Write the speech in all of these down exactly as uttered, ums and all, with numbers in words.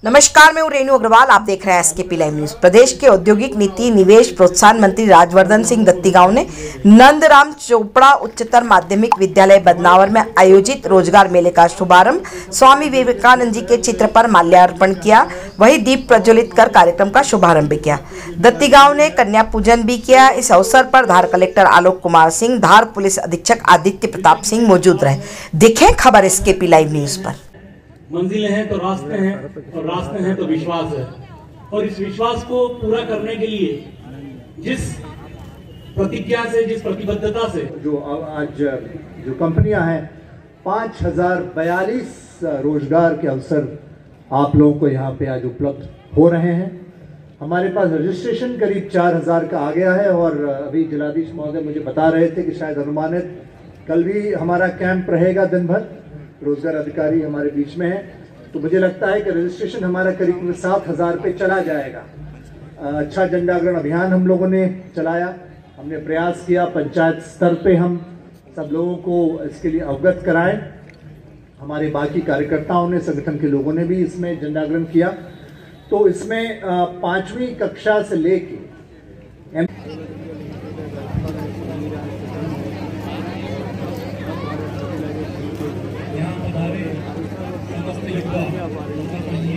नमस्कार, मैं हूं रेणु अग्रवाल। आप देख रहे हैं एसकेपी लाइव न्यूज। प्रदेश के औद्योगिक नीति निवेश प्रोत्साहन मंत्री राजवर्धन सिंह दत्तीगांव ने नंदराम चोपड़ा उच्चतर माध्यमिक विद्यालय बदनावर में आयोजित रोजगार मेले का शुभारंभ स्वामी विवेकानंद जी के चित्र पर माल्यार्पण किया, वहीं दीप प्रज्वलित कर कार्यक्रम का शुभारंभ भी किया। दत्तीगांव ने कन्या पूजन भी किया। इस अवसर पर धार कलेक्टर आलोक कुमार सिंह, धार पुलिस अधीक्षक आदित्य प्रताप सिंह मौजूद रहे। देखें खबर एसकेपी लाइव न्यूज पर। मंजिलें हैं तो रास्ते हैं, और रास्ते हैं तो विश्वास है, और इस विश्वास को पूरा करने के लिए जिस प्रतिज्ञा से, जिस प्रतिबद्धता से जो आज जो कंपनियां हैं, पांच हजार बयालीस रोजगार के अवसर आप लोगों को यहाँ पे आज उपलब्ध हो रहे हैं। हमारे पास रजिस्ट्रेशन करीब चार हजार का आ गया है, और अभी जिलाधीश महोदय मुझे बता रहे थे कि शायद अनुमानित कल भी हमारा कैंप रहेगा दिन भर। रोजगार अधिकारी हमारे बीच में है, तो मुझे लगता है कि रजिस्ट्रेशन हमारा करीब सात हजार पे चला जाएगा। अच्छा जनजागरण अभियान हम लोगों ने चलाया, हमने प्रयास किया पंचायत स्तर पे हम सब लोगों को इसके लिए अवगत कराएं। हमारे बाकी कार्यकर्ताओं ने, संगठन के लोगों ने भी इसमें जनजागरण किया। तो इसमें पांचवी कक्षा से लेके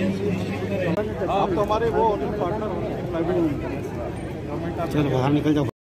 आप तो हमारे वो पार्टनर हो। चलो बाहर निकल जाओ।